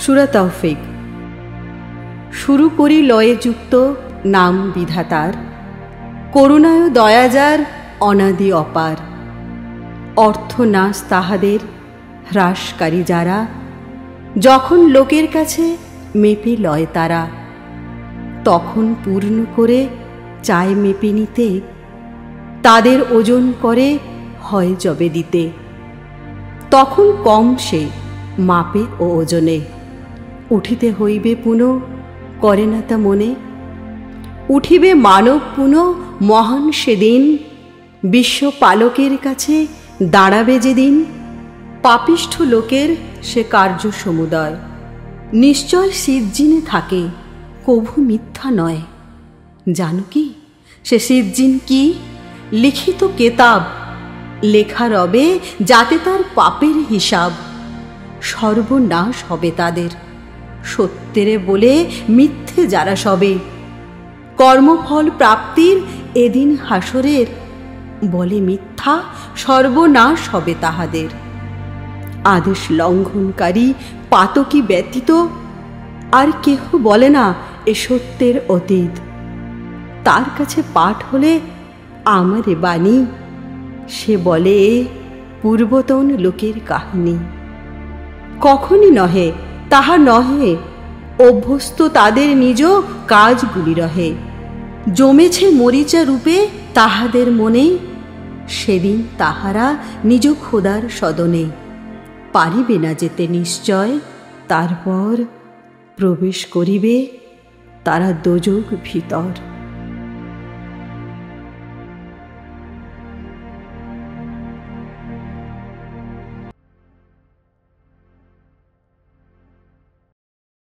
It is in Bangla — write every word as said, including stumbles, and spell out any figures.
সূরা তৌফিক। শুরু করি লয়ে যুক্ত নাম বিধাতার, করুণায় দয়াজার অনাদি অপার। অর্থ নাশ তাহাদের হ্রাসকারী যারা, যখন লোকের কাছে মেপে লয় তারা। তখন পূর্ণ করে চায় মেপে নিতে, তাদের ওজন করে হয় জবে দিতে। তখন কম সে মাপে ও ওজনে, উঠিতে হইবে পুনঃ করে না তা মনে। উঠিবে মানব পুনঃ মহান সেদিন, বিশ্বপালকের কাছে দাঁড়াবে যেদিন। পাপিষ্ঠ লোকের সে কার্য সমুদয়, নিশ্চয় সিজ্জিনে থাকে, কভু মিথ্যা নয়। জানো কি সে সিজ্জিন কি? লিখিত কেতাব, লেখা রবে যাতে তার পাপের হিসাব। সর্বনাশ হবে তাদের, সত্যেরে বলে মিথ্যে যারা সবে। কর্মফল প্রাপ্তির এদিন হাসরের, বলে মিথ্যা সর্বনাশ হবে তাহাদের। আদেশ লঙ্ঘনকারী পাতকী ব্যতীত আর কেহ বলে না এ সত্যের অতীত। তার কাছে পাঠ হলে আমারে বাণী, সে বলে পূর্বতন লোকের কাহিনী। কখনই নহে তাহা নহে, অভ্যস্ত তাদের নিজ কাজগুলি রহে। জমেছে মরিচা রূপে তাহাদের মনে, সেদিন তাহারা নিজ খোদার সদনে। পারিবে না যেতে নিশ্চয়, তারপর প্রবেশ করিবে তারা দোজখ ভিতর।